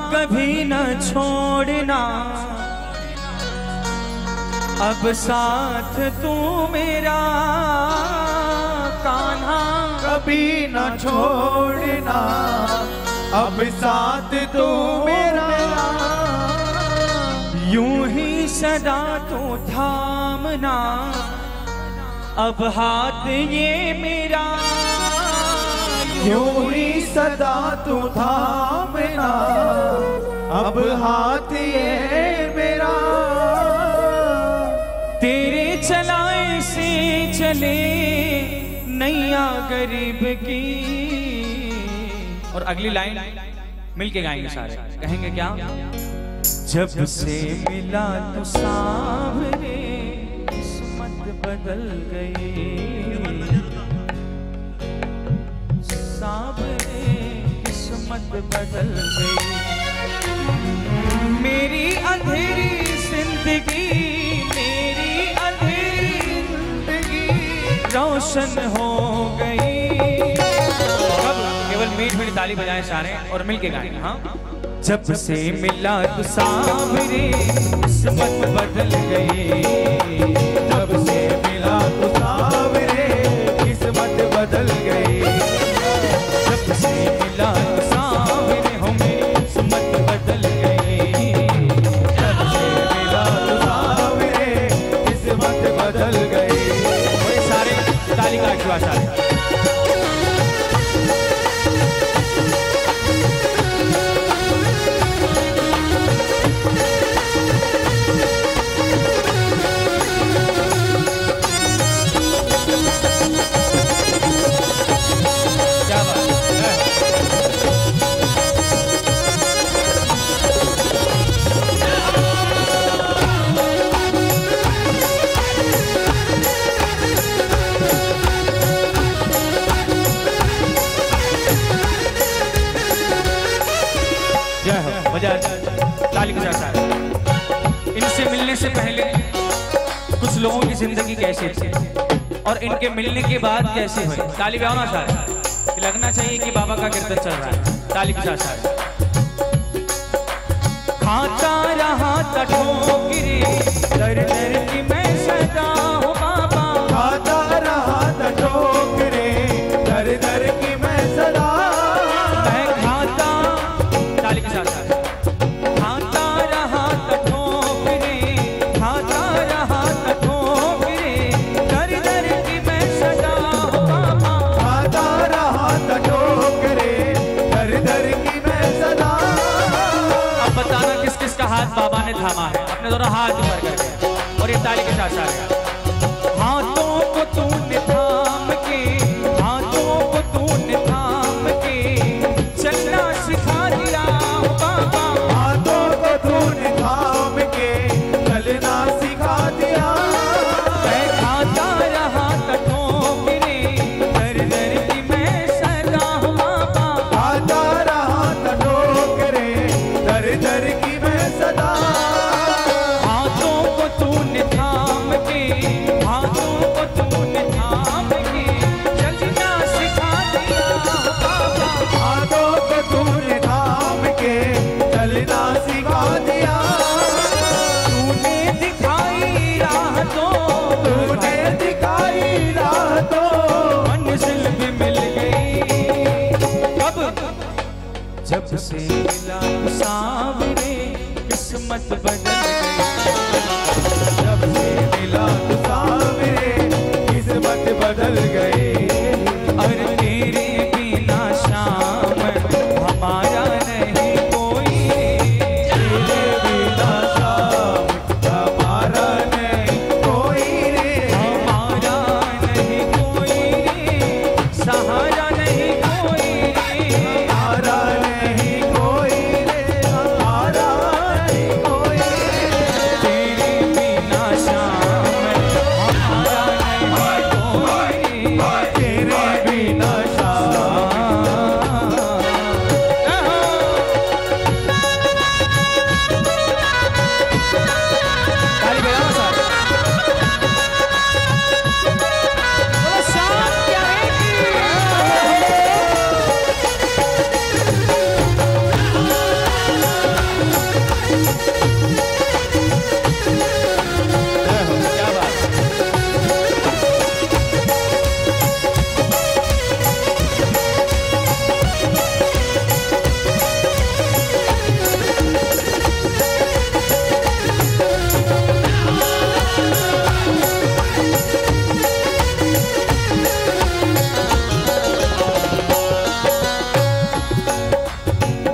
कभी न छोड़ना, अब साथ तू मेरा कान्हा। कभी न छोड़ना, अब साथ तू मेरा। यूं ही सदा तू थामना, अब हाथ ये मेरा। यूं ही सदा तू थामना, अब हाथ ये मेरा। तेरे चलाए से चले नैया गरीब की। और अगली लाइन मिलके गाएंगे सारे, कहेंगे क्या? जब से मिला तो सांवरे किस्मत बदल गई, सांवरे किस्मत बदल गई। मेरी अंधेरी जिंदगी, मेरी अंधेरी जिंदगी रोशन हो गई। केवल मीठ मीठ ताली बजाएं सारे और मिलके गाएंगे। हाँ, जब से मिला तो सांवरे किस्मत बदल गई। जब से मिला तो सांवरे किस्मत बदल गई। जब से मिला तो सांवरे हो मेरी किस्मत बदल गई। जब से मिला तो सांवरे किस्मत बदल गई। और ये सारे ताली का आशीर्वाद सारे। ताली के साथ। इनसे मिलने से पहले कुछ लोगों की जिंदगी कैसी थी और इनके मिलने के बाद कैसे हुई। ताली बजाओ ना सारे, लगना चाहिए कि बाबा का कीर्तन चल रहा है। ताली के साथ सारे। खाता रहा था ठोकरे, दर दर की मैं सदा हूँ बाबा। खाता रहा था ठोकरे, दर दर की मैं सदा। मैं खाता, ताली के साथ सारे। हाथ बाबा ने थामा है, अपने दोनों हाथ ऊपर करके। और ये ताली के साथ साथ। हाथों को तूने थाम के, हाथों को तूने थाम के चलना सिखा दिया बाबा। हाथों को तूने थाम के चलना सिखा दिया। मैं खाता रहा था ठोकरे, दर दर की मैं सदा हूँ बाबा। खाता रहा था ठोकरे, दर दर की सदा। हाथों को तूने थाम के, हाथों को तूने थाम के चलना सिखा दिया बाबा। हाथों को तूने थाम के चलना सिखा दिया। तूने दिखाई राह तो, तूने दिखाई राह तो मंजिल भी मिल गई। कब? जब से मिला सांवरे किस्मत बदल गई। जब से मिला तो सांवरे किस्मत बदल गई। और तेरे बिना शाम हमारा नहीं कोई। तेरे बिना शाम हमारा नहीं कोई रे। हमारा नहीं कोई रे, सहारा नहीं कोई रे। हमारा नहीं कोई रे, हमारा नहीं कोई रे। तेरे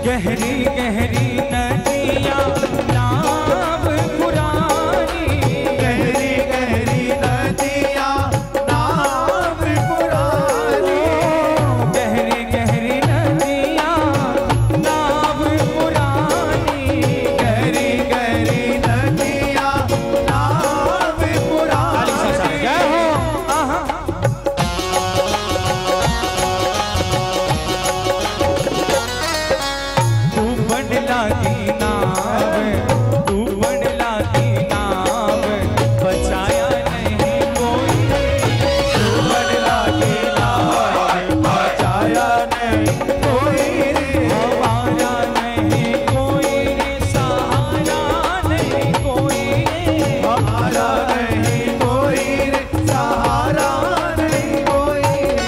गहरी गहरी नदियाँ नाव पुरानी, गहरी गहरी नदियाँ नाव पुरानी, गहरी गहरी नदियाँ नाव पुरानी, गहरी गहरी नदियाँ नाव पुरानी। जय हो। आहा। तू बंडला की नाव, तू बंडला की नाव, बचाया नहीं कोई, तू बंडला की नाव, बचाया नहीं कोई रे, हमारा नहीं कोई रे, सहारा नहीं कोई रे, हमारा नहीं कोई रे, सहारा नहीं कोई।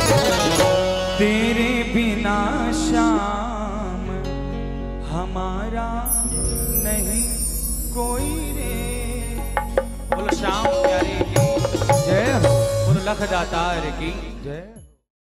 तेरे बिना शाम हमारा नहीं कोई रे। बोलो श्याम प्यारे की, जय हो, बोलो लख दातार की। जय।